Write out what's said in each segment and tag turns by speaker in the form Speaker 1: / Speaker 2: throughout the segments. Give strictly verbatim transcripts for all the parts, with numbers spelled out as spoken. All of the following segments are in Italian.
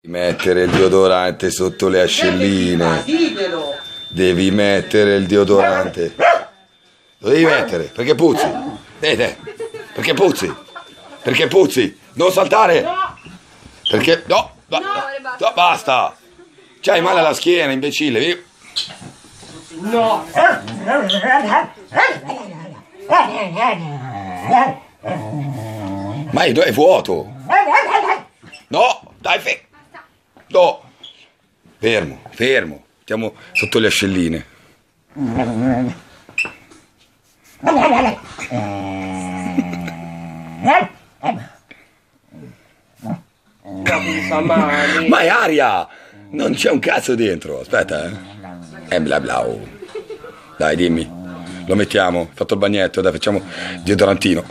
Speaker 1: Mettere il deodorante sotto le ascelline. Devi mettere il deodorante. Lo devi mettere, perché puzzi. Vedete? Perché puzzi. Perché puzzi. Non saltare. Perché... No, no, no, basta. C'hai male alla schiena, imbecille.
Speaker 2: No.
Speaker 1: Ma è vuoto. No, dai, fermo. No, fermo, fermo, stiamo sotto le ascelline. Ma è aria, non c'è un cazzo dentro, aspetta, eh. E bla bla. Dai, dimmi, lo mettiamo, fatto il bagnetto, dai, facciamo deodorantino.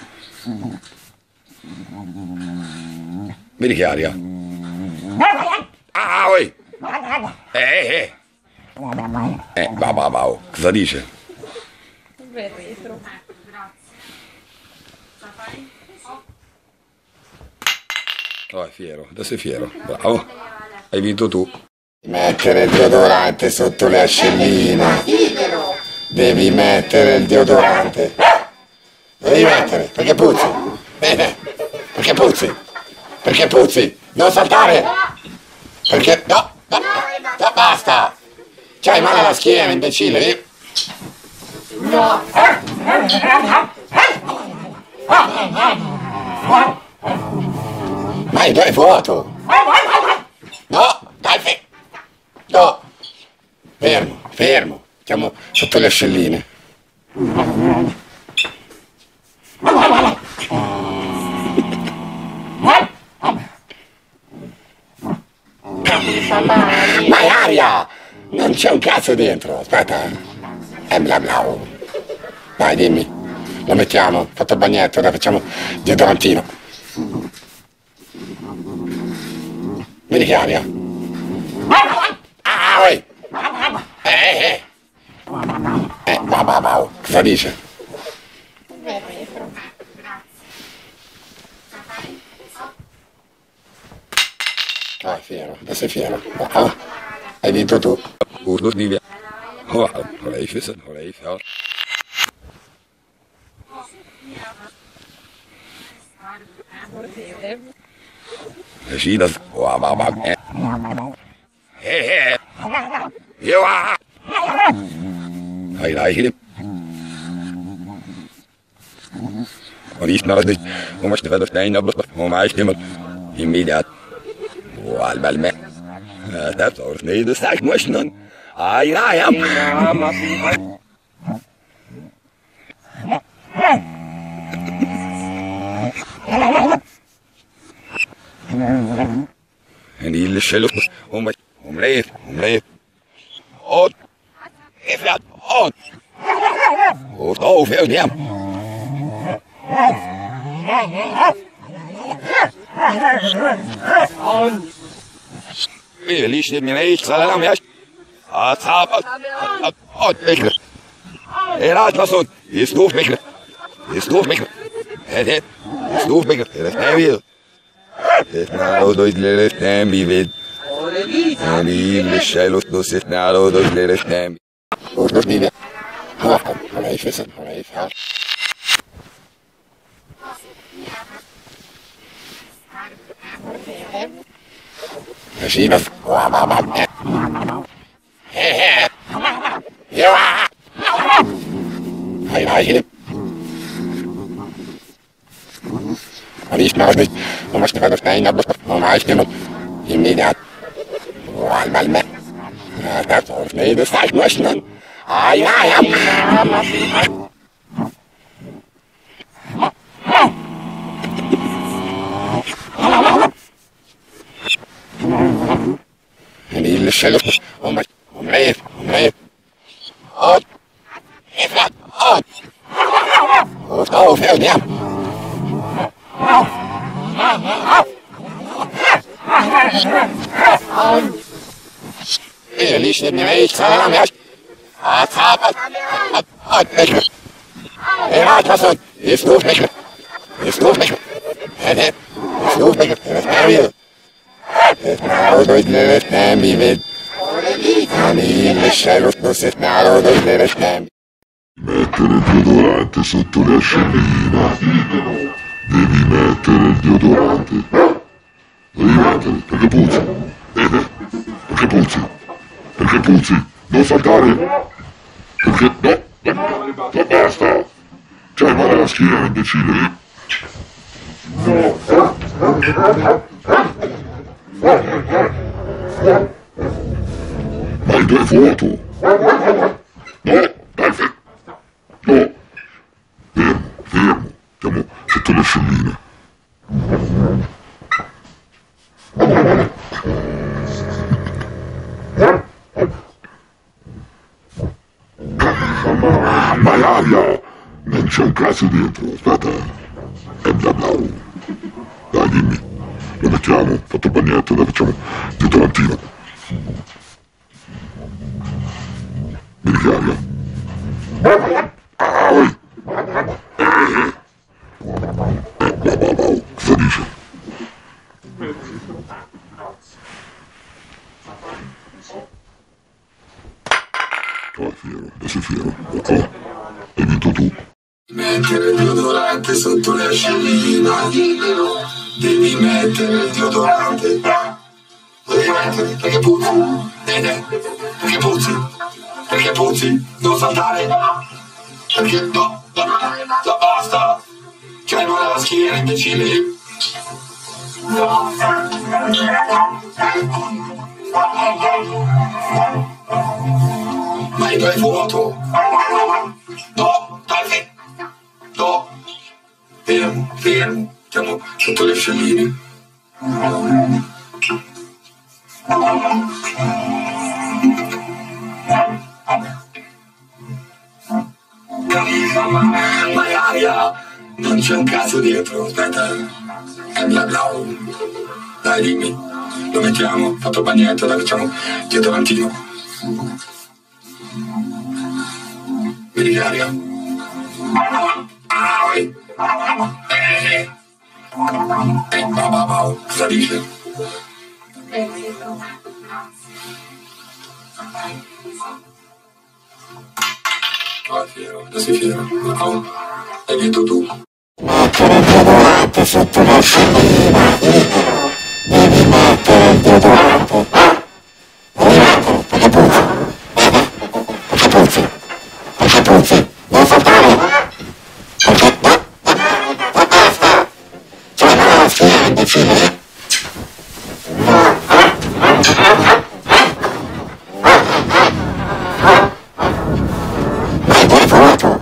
Speaker 1: Vedi che aria? Ah, oi! Eh, eh! Eh, va, va, va, cosa dice? Oh, è fiero, adesso è fiero, bravo, hai vinto tu. Mettere il deodorante sotto le ascelline. Devi mettere il deodorante. Lo devi mettere, perché puzzi. Bene, perché puzzi. Perché puzzi, non saltare. Perché, no, no, no, basta. C'hai male alla schiena, imbecille.
Speaker 2: No.
Speaker 1: Ma è vuoto. No, dai, fermo. No, fermo, fermo. Stiamo sotto le ascelline. Ma è aria! Non c'è un cazzo dentro, aspetta. E bla bla. Dai, dimmi. Lo mettiamo, fatto il bagnetto, dai, facciamo deodorantino. Vedi che aria? Ah, oi! Eh, eh! Eh, va, va, va, cosa dice? Ah, è fiero, adesso è fiero. Ah, hai vinto tu. Urlo di via. Oh, non l'hai fatto, non l'hai fatto. Sì, da... Oh, va, va, eh. Eh, eh. Io, ah. Dai, dai. Und ich noch nicht, wo man steht, das Nein, aber wo man ist immer immediat. Wal bal me. Das auch nicht, das sagt man schon. Ai, ai, am. En die schelle om om leef, om leef. Und ich werd und und oh, viel mehr. Wie liegt mir nicht, salam ja. Atap. Und ich. Er hat was und ist doof mich. Ist doof mich. Er ist doof mich. Er ist wieder. Ist nou durch le stemmi vid. En die schelle dus ist nou durch le stemmi. Und das nie. Ah, aber ich weiß, aber ich weiß. Sì, ma... Hai, hai. Und ich mach nicht. Und was du das Nein, aber wo mach ich denn? Immediat. Wal mal me. Das auch nicht, das sag ich nur schon. Ah, ja, ja. En die schelle om om leef, om leef. Und ich werd und und oh, viel mehr. Hier liegt mir nicht, salam ja. Atap. Und ich. Er hat was und ist doof mich. Ist doof mich. Er ist doof mich. Er ist wieder. Narodoj neretnemi ved. Ani il mescello fosse narodoj neretnemi. Mettere il deodorante sotto l'ascellina. Devi mettere il deodorante. Devi mettere, perché puzzi. Eh, perché puzzi. Perché puzzi. Non saltare. Perché no. No, no basta. C'hai male alla schiena, imbecille. Ma il tuo è vuoto. No, dai, fermo. No. Fermo, fermo. Siamo sotto l'ascellina. Ma l'aria! Non c'è un cazzo dentro, aspetta. È bla bla. Dai, dimmi. Lo mettiamo, fatto il bagnetto, dai, facciamo deodorantino. Vedi che aria? Ah, oi! Eh, eh. Eh, bla bla bla. Cosa dice? Tu sei fiero, adesso sei fiero. Oh, hai vinto tu. Mettere il deodorante sotto l'ascellina. Devi mettere il deodorante. Devi mettere, perché puzzi. Perché puzzi. Perché puzzi. Non saltare. Perché no, no, no, basta. C'hai male alla schiena, imbecille. No. Ma il tuo è vuoto. No, dai, no. Fermo, fermo. Siamo sotto le ascelline. Ma è aria! Non c'è un cazzo dietro, aspetta. È bla bla. Dai, dimmi. Lo mettiamo, fatto il bagnetto, dai, facciamo deodorantino. Vedi che aria? Ah, oi! Eh, eh! Eh, ba ba ba, cosa dice? Ah, fiero, adesso sei fiero. Oh, hai vinto tu. Mettere il deodorante sotto l'ascellina. Devi mettere il deodorante. Devi mettere, perché puzzi. Perché puzzi. Perché puzzi. Non saltare. Perché no. No basta. C'hai male alla schiena, imbecille. Ma il tuo è vuoto.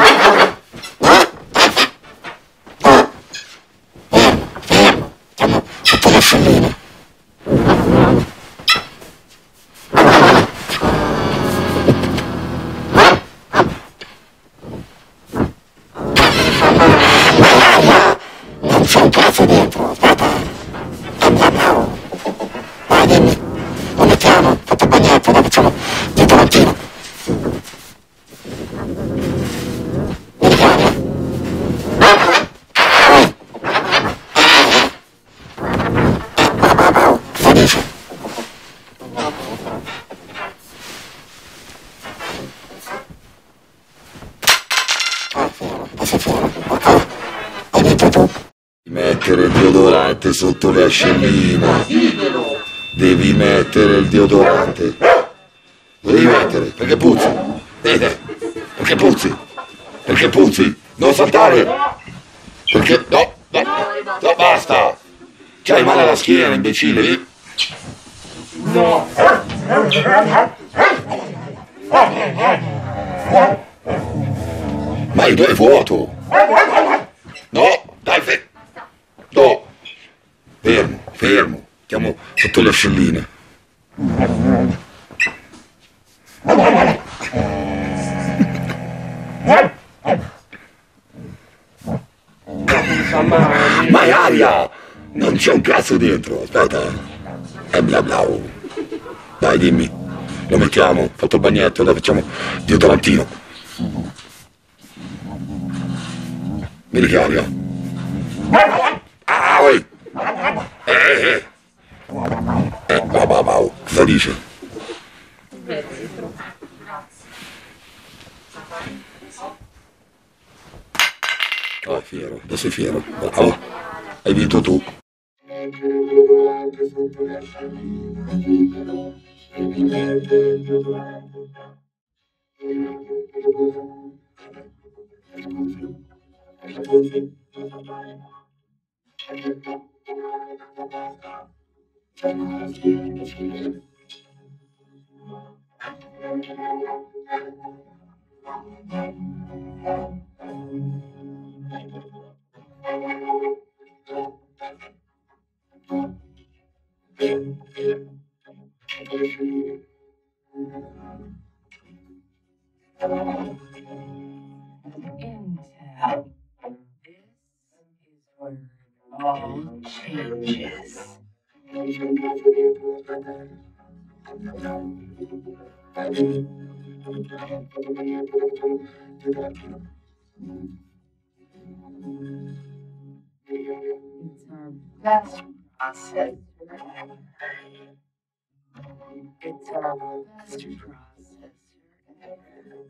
Speaker 1: Sotto l'ascellina. Non c'è un cazzo dentro, aspetta. È bla bla. Vai, dimmi. Lo mettiamo, fatto il bagnetto, dai, facciamo deodorantino. Vedi che aria? Cosa dice? Ah, fiero, adesso fiero. Oh, hai vinto tu. Mettere il deodorante sotto l'ascellina. Devi mettere il deodorante. Lo devi mettere, perché puzzi. Eh, perché puzzi. Perché puzzi. Non saltare. Perché no, no, no, basta. C'hai male alla schiena, imbecille.
Speaker 2: No.
Speaker 1: Ma il tuo è vuoto. No, dai, fermo. No. Fermo, fermo. Siamo sotto le ascelline. Ma è aria! Non c'è un cazzo dentro, aspetta. È bla bla. Dai, dimmi. Lo mettiamo, fatto il bagnetto, dai, facciamo deodorantino. Vedi che aria? Ah, oi! Eh, eh! Eh, va, va, va, cosa dice? Oh, è fiero, adesso sei fiero, bravo, hai vinto tu.
Speaker 2: All changes. It's our best processor ever. It's our best processor ever.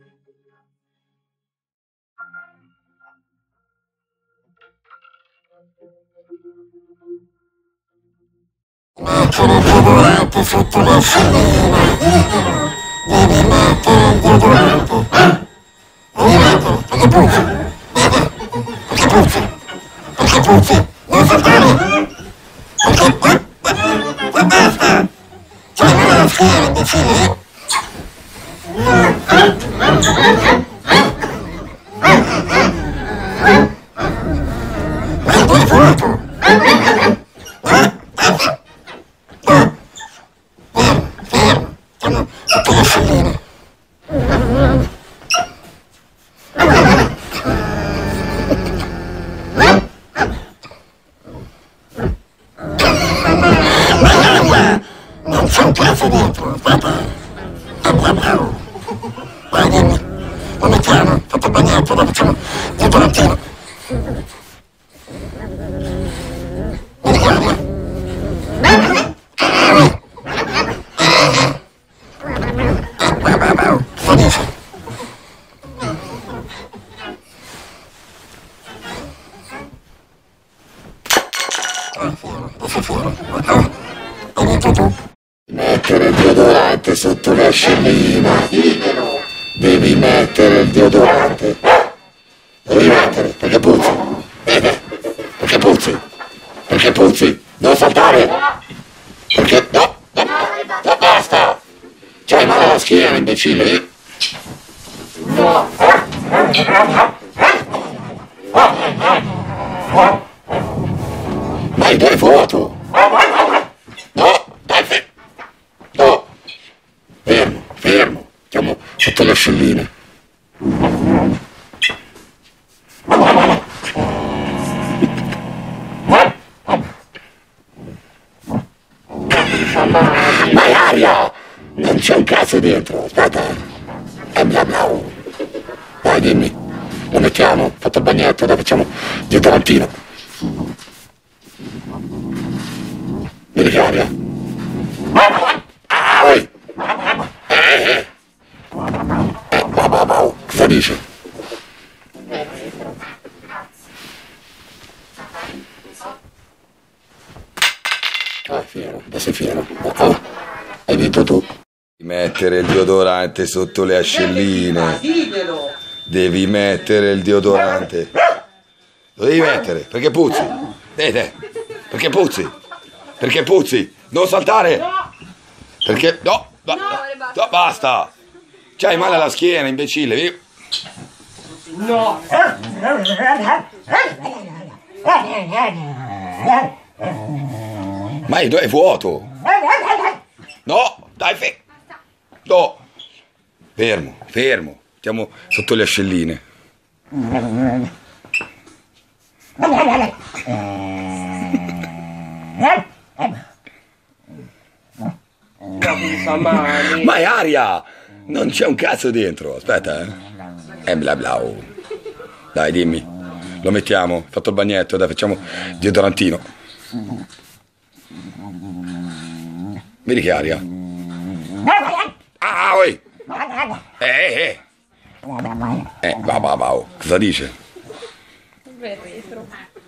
Speaker 1: Mettere il deodorante sotto l'ascellina. Devi mettere il deodorante. Devi mettere, perché puzzi. Perché puzzi. Perché puzzi. Non saltare. Perché... Ma basta. C'hai male alla schiena, imbecille. Ma dove vuoto? Sotto l'ascellina. Non c'è un cazzo dentro, aspetta. Vai, dimmi. Lo mettiamo, fatto bagnato, lo facciamo Deodorantino. Mi ricordi? Cosa dice? Ah, fiero, adesso fiero. Oh, hai vinto tu. Mettere il deodorante sotto l'ascellina. Devi mettere il deodorante. Devi mettere, perché puzzi. Vede? Perché puzzi. Perché puzzi. Non saltare. Perché... No, no, no, basta. C'hai male alla schiena, imbecille.
Speaker 2: No.
Speaker 1: Ma dove è vuoto? No, dai, fermo. No. Fermo, fermo. Siamo sotto l'ascellina. Ma è aria! Non c'è un cazzo dentro, aspetta. È bla bla. Dai, dimmi. Lo mettiamo, fatto il bagnetto, lo facciamo Deodorantino. Vedi che aria? Ah, oi! Eh, eh. Eh, bah, bah, bah. Cosa dice? Ah, è fiero, adesso sei fiero. Oh, hai vinto tu. Mettere il deodorante sotto le ascelline. Devi mettere il deodorante. Lo devi mettere, perché puzzi. Vedete? Perché puzzi. Perché puzzi. Non saltare. Perché... No, no, no, basta. C'hai male alla schiena, imbecille.
Speaker 2: No.
Speaker 1: Ma è vuoto. No, dai, fermo. No. Fermo, fermo. Stiamo sotto le ascelline. Ma è aria! Non c'è un cazzo dentro. Aspetta, eh. È bla bla. Dai, dimmi. Lo mettiamo. Fatto il bagnetto, dai, facciamo Deodorantino. Vedi che aria? Ah, oi! Eh, eh! Eh, va, va, va, oh. Cosa dice?
Speaker 3: Bel retro.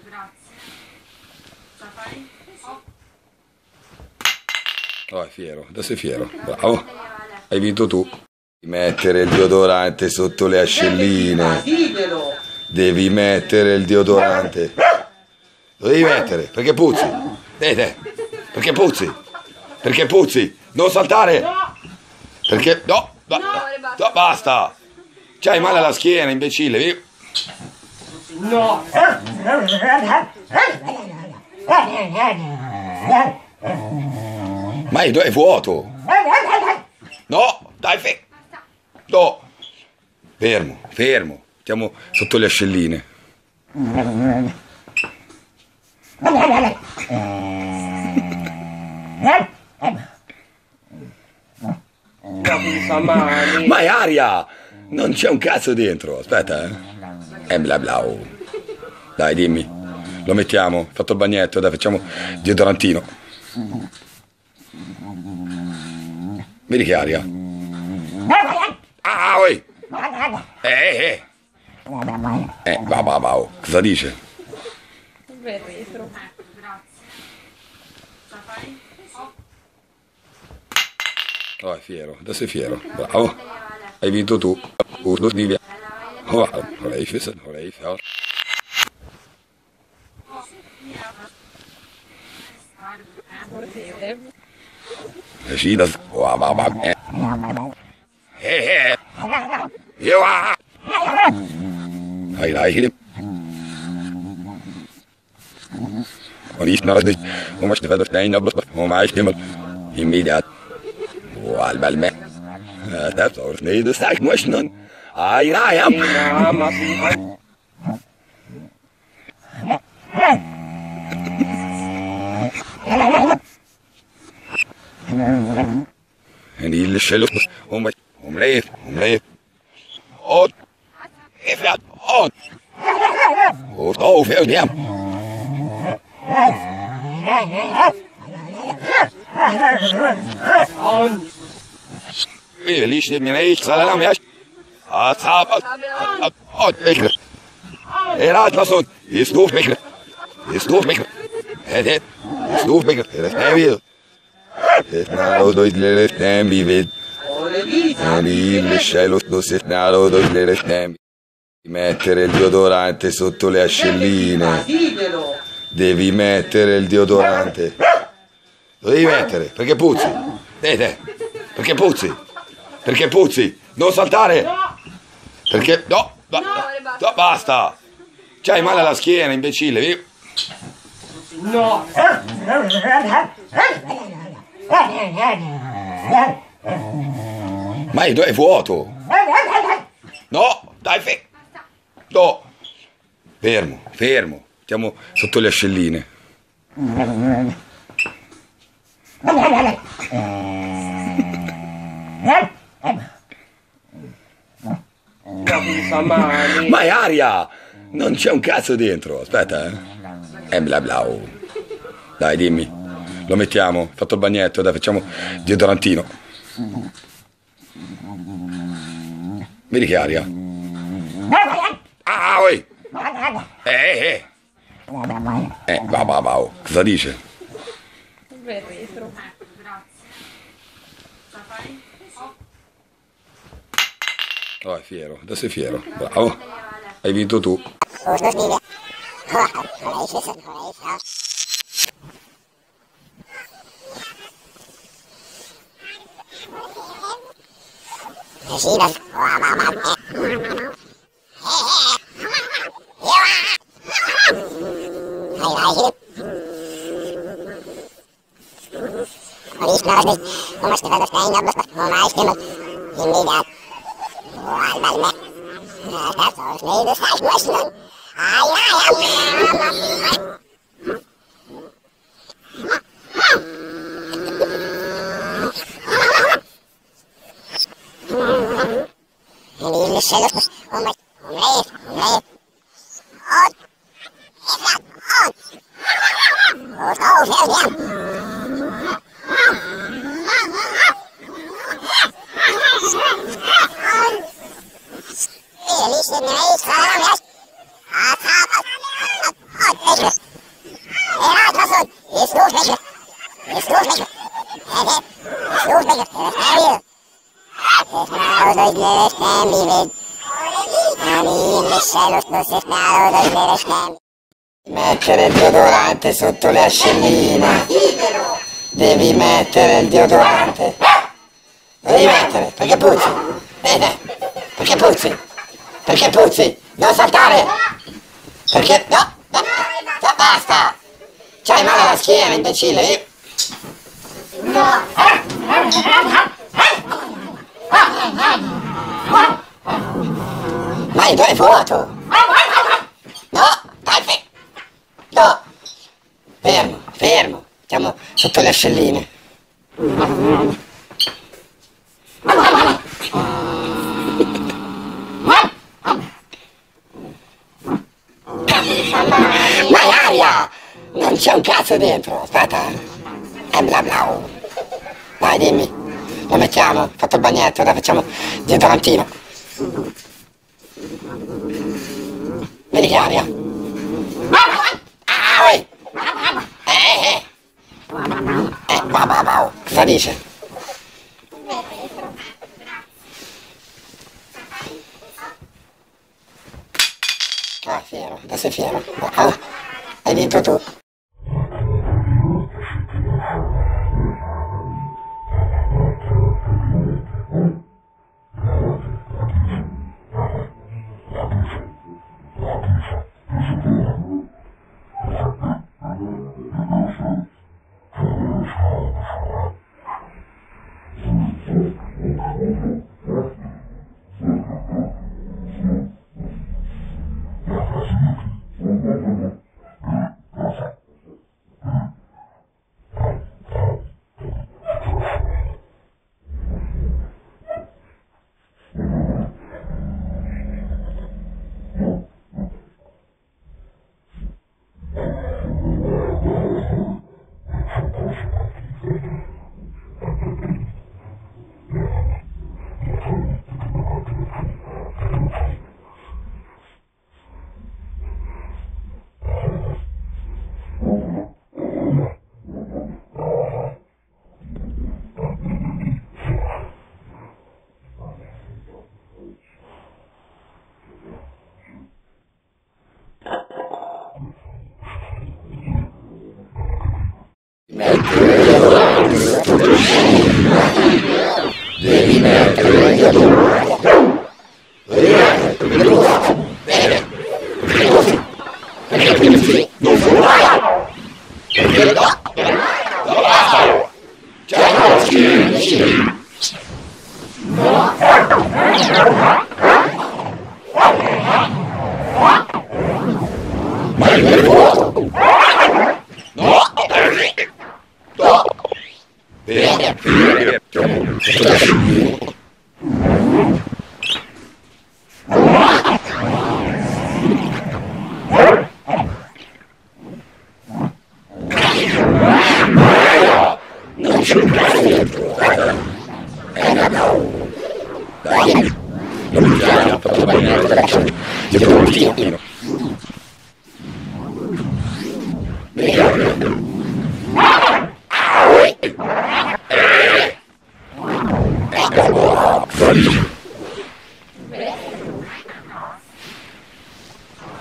Speaker 1: Oh, è fiero, adesso è fiero, bravo. Hai vinto tu. Mettere il deodorante sotto le ascelline. Devi mettere il deodorante. Lo devi mettere, perché puzzi. Vedete? Perché puzzi. Perché puzzi. Non saltare. Perché... No, no, no, basta. C'hai male alla schiena, imbecille.
Speaker 2: No!
Speaker 1: Ma è vuoto. No, dai, fe... No. Fermo, fermo. Stiamo sotto le ascelline. Ma è aria! Non c'è un cazzo dentro. Aspetta, eh. E bla bla. Oh. Dai, dimmi. Lo mettiamo. Fatto il bagnetto, dai, facciamo deodorantino. Vedi che aria? Ah, oi! Eh, eh! Eh, va, va, va, oh. Cosa dice?
Speaker 3: Bel retro.
Speaker 1: Oh, è fiero, adesso è fiero, bravo. Hai vinto tu. Oh, vorrei fare, vorrei fare. Sì, da... Oh, va, va, eh. Eh, eh. Io, ah. Dai, dai. Und ich nach nicht, wo man steht, das Nein, aber wo man ist immer immediat. Wal bal me. Das auch nicht, das sagt muss nun. Ai, ja, ja. En die schelle om om leef, om leef. Und ich werd und und oh, viel mehr. Wie liegt mir nicht, salam ja. Athabat. Und ich. Er hat was und ist doof mich. Ist doof mich. Er ist doof mich. Er ist wieder. Ist nato durch le stemmi vid. E il cielo si è nato durch le stemmi. Mettere il deodorante sotto le ascelline. Devi mettere il deodorante. Lo devi mettere, perché puzzi. Vedete? Perché puzzi. Perché puzzi. Non saltare. Perché... No, no, no, basta. C'hai male alla schiena, imbecille.
Speaker 2: No!
Speaker 1: Ma è vuoto. No, dai, fe... No. Fermo, fermo. Stiamo sotto le ascelline. Ma è aria! Non c'è un cazzo dentro. Aspetta, eh. E bla bla. Oh. Dai, dimmi. Lo mettiamo. Fatto il bagnetto, dai, facciamo deodorantino. Vedi che aria? Ah, oi! Eh, eh! Eh, va, va, va, oh. Cosa dice?
Speaker 3: Bel retro.
Speaker 1: Oh, è fiero, adesso è fiero, bravo. Hai vinto tu.
Speaker 4: Und ich nach nicht, wo man steht, das Nein, aber wo man ist immer immediat. Wal bal me. Das auch nicht, das heißt muss nun. Ai, ai, ai. Und die ist schön, um mich, um leef, um leef. Und, ich sag, und. Und auf, ja, ja.
Speaker 1: Mettere il deodorante sotto le ascelline. Devi mettere il deodorante. Lo devi mettere, perché puzzi. Vede? Perché puzzi? Perché puzzi? Non saltare! Perché? No! No! No, basta! C'hai male alla schiena, imbecille! No! Ma il è vuoto! No! Dai, fe- no! Fermo, fermo! Siamo sotto le ascelline. Ma è aria! Non c'è un cazzo dentro, aspetta. E bla bla. Vai, dimmi. Lo mettiamo, fatto il bagnetto, dai, facciamo deodorantino. Vedi che aria? Ah, oi! Eh, eh! Eh, wow, wow, wow. Cosa dice? Ah, fiero, adesso è fiero. Ah, hai vinto tu. Devi mettere il deodorante. Devi mettere il deodorante. Bene. Perché così non funziona. Perché no. No, basta. C'è una schiena vicino. No. Ma il vero vuoto. No. No. Bene, bene. Non c'è un cazzo dentro. Eh no. Dai. Non mi chiamo per bagnare la caccia. Io devo un tiro. Bene.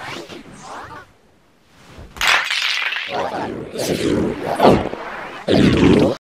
Speaker 1: Hai vinto